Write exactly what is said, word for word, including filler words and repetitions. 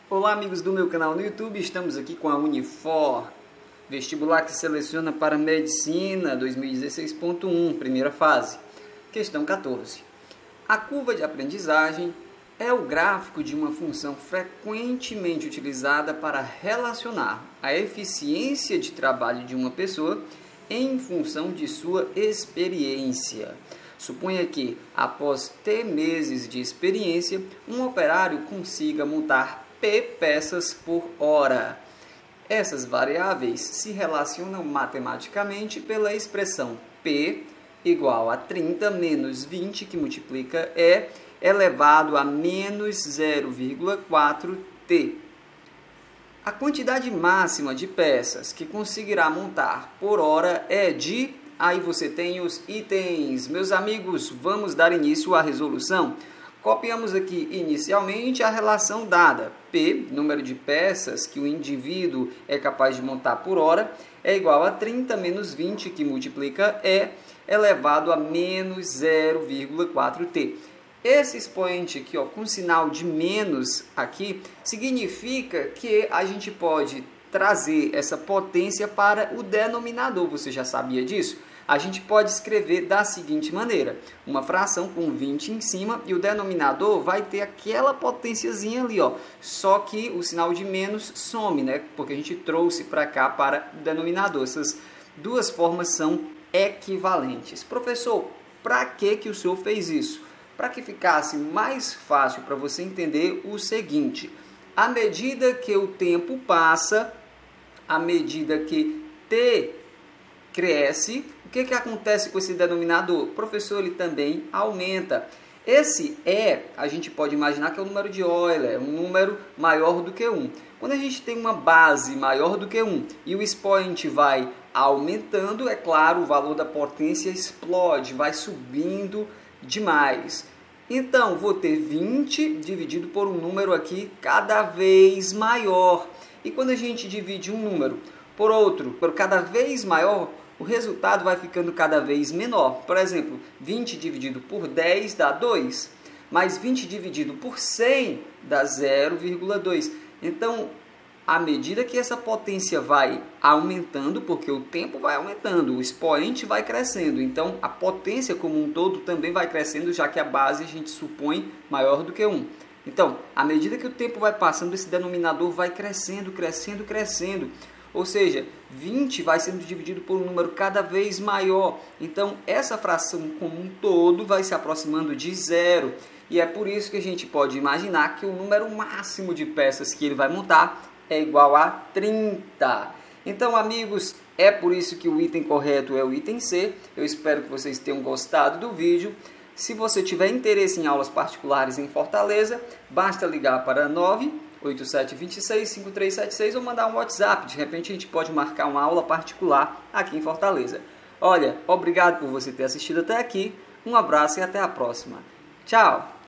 Olá amigos do meu canal no YouTube, estamos aqui com a Unifor, vestibular que seleciona para Medicina dois mil e dezesseis ponto um, primeira fase. Questão quatorze. A curva de aprendizagem é o gráfico de uma função frequentemente utilizada para relacionar a eficiência de trabalho de uma pessoa em função de sua experiência. Suponha que, após ter meses de experiência, um operário consiga montar P peças por hora. Essas variáveis se relacionam matematicamente pela expressão P igual a trinta menos vinte, que multiplica E, elevado a menos zero vírgula quatro T. A quantidade máxima de peças que conseguirá montar por hora é de... Aí você tem os itens. Meus amigos, vamos dar início à resolução. Copiamos aqui inicialmente a relação dada. P, número de peças que o indivíduo é capaz de montar por hora, é igual a trinta menos vinte, que multiplica E, elevado a menos zero vírgula quatro T. Esse expoente aqui, ó, com sinal de menos aqui, significa que a gente pode trazer essa potência para o denominador. Você já sabia disso? A gente pode escrever da seguinte maneira: uma fração com vinte em cima e o denominador vai ter aquela potênciazinha ali, ó. Só que o sinal de menos some, né? Porque a gente trouxe para cá para o denominador. Essas duas formas são equivalentes. Professor, para que que o senhor fez isso? Para que ficasse mais fácil para você entender o seguinte: à medida que o tempo passa, à medida que T cresce, o que, que acontece com esse denominador? O professor, ele também aumenta. Esse E, a gente pode imaginar que é o número de Euler, é um número maior do que um. Quando a gente tem uma base maior do que um e o expoente vai aumentando, é claro, o valor da potência explode, vai subindo demais. Então, vou ter vinte dividido por um número aqui cada vez maior. E quando a gente divide um número por outro, por cada vez maior, o resultado vai ficando cada vez menor. Por exemplo, vinte dividido por dez dá dois, mas vinte dividido por cem dá zero vírgula dois. Então, à medida que essa potência vai aumentando, porque o tempo vai aumentando, o expoente vai crescendo, então a potência como um todo também vai crescendo, já que a base a gente supõe maior do que um. Então, à medida que o tempo vai passando, esse denominador vai crescendo, crescendo, crescendo. Ou seja, vinte vai sendo dividido por um número cada vez maior. Então, essa fração como um todo vai se aproximando de zero. E é por isso que a gente pode imaginar que o número máximo de peças que ele vai montar é igual a trinta. Então, amigos, é por isso que o item correto é o item C. Eu espero que vocês tenham gostado do vídeo. Se você tiver interesse em aulas particulares em Fortaleza, basta ligar para nove oito sete dois seis cinco três sete seis ou mandar um WhatsApp. De repente a gente pode marcar uma aula particular aqui em Fortaleza. Olha, obrigado por você ter assistido até aqui. Um abraço e até a próxima. Tchau!